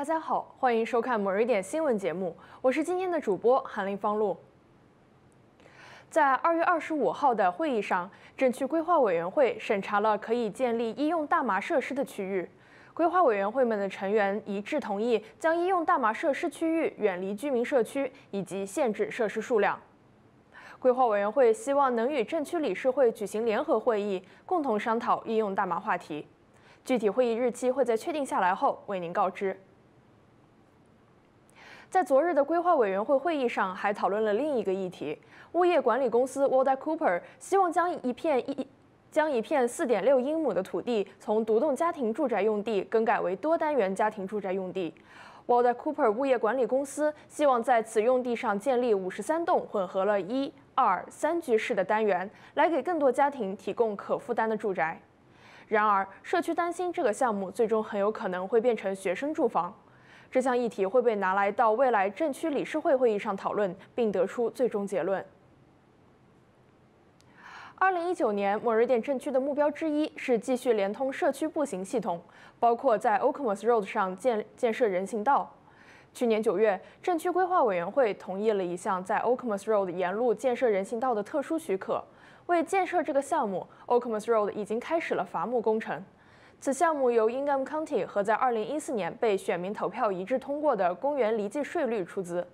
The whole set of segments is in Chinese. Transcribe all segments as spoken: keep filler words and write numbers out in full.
家好，欢迎收看 Meridian 新闻节目，我是今天的主播韩林方露。在二月二十五号的会议上，镇区规划委员会审查了可以建立医用大麻设施的区域。规划委员会们的成员一致同意将医用大麻设施区域远离居民社区，以及限制设施数量。规划委员会希望能与镇区理事会举行联合会议，共同商讨医用大麻话题。具体会议日期会在确定下来后为您告知。在昨日的规划委员会会议上，还讨论了另一个议题：物业管理公司 Walter Cooper 希望将一片一将一片四点六英亩的土地从独栋家庭住宅用地更改为多单元家庭住宅用地。Walter Cooper 物业管理公司希望在此用地上建立五十三栋混合了一、二、三居室的单元，来给更多家庭提供可负担的住宅。然而，社区担心这个项目最终很有可能会变成学生住房。这项议题会被拿来到未来镇区理事会会议上讨论，并得出最终结论。二零一九年，Meridian镇区的目标之一是继续连通社区步行系统，包括在 Okemos Road 上建建设人行道。去年九月，镇区规划委员会同意了一项在 Okemos Road 沿路建设人行道的特殊许可。为建设这个项目 ，Okemos Road 已经开始了伐木工程。此项目由 Ingham County 和在二零一四年被选民投票一致通过的公园离地税率出资。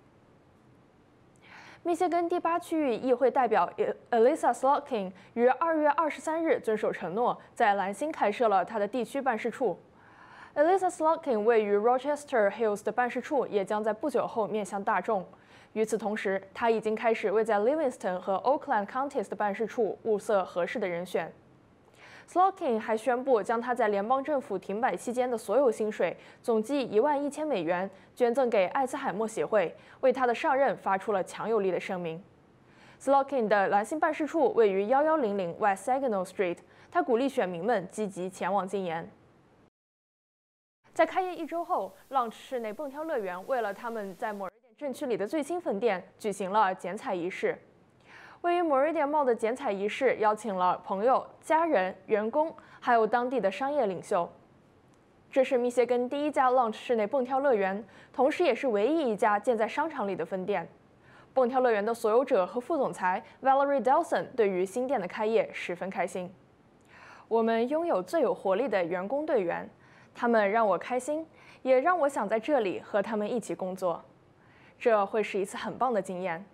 密歇根第八区域议会代表 Elisa Slotkin 于二月二十三日遵守承诺，在兰辛开设了他的地区办事处。Elisa Slotkin 位于 Rochester Hills 的办事处也将在不久后面向大众。与此同时，他已经开始为在 Livingston 和 Oakland Counties 的办事处物色合适的人选。Slotkin 还宣布将他在联邦政府停摆期间的所有薪水，总计一万一千美元，捐赠给艾茨海默协会，为他的上任发出了强有力的声明。Slotkin 的兰辛办事处位于一一零零 West Saginaw Street， 他鼓励选民们积极前往禁言。在开业一周后 ，Launch 室内蹦跳乐园为了他们在 Meridian 镇区里的最新分店举行了剪彩仪式。位于 Meridian Mall 的剪彩仪式邀请了朋友、家人、员工，还有当地的商业领袖。这是密歇根第一家 Launch 室内蹦跳乐园，同时也是唯一一家建在商场里的分店。蹦跳乐园的所有者和副总裁 Valerie Delson 对于新店的开业十分开心。我们拥有最有活力的员工队员，他们让我开心，也让我想在这里和他们一起工作。这会是一次很棒的经验。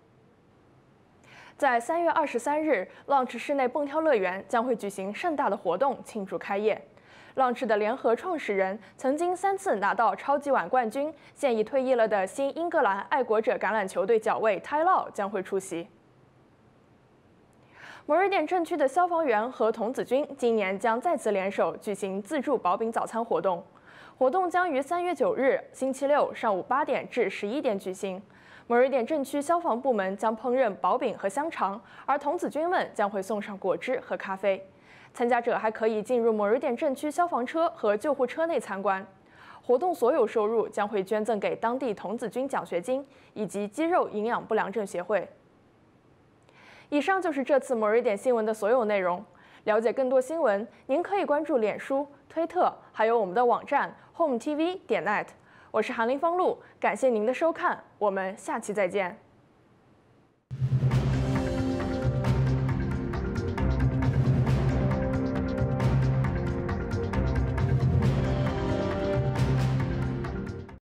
在三月二十三日 ，Launch 室内蹦跳乐园将会举行盛大的活动庆祝开业。Launch 的联合创始人，曾经三次拿到超级碗冠军，现已退役了的新英格兰爱国者橄榄球队脚卫 Ty Law 将会出席。Meridian 镇区的消防员和童子军今年将再次联手举行自助薄饼早餐活动。活动将于三月九日星期六上午八点至十一点举行。Meridian 镇区消防部门将烹饪薄饼和香肠，而童子军们将会送上果汁和咖啡。参加者还可以进入 Meridian 镇区消防车和救护车内参观。活动所有收入将会捐赠给当地童子军奖学金以及肌肉营养不良症协会。以上就是这次 Meridian 新闻的所有内容。了解更多新闻，您可以关注脸书、推特，还有我们的网站 H O M T V 点 net。我是韩林方露，感谢您的收看，我们下期再见。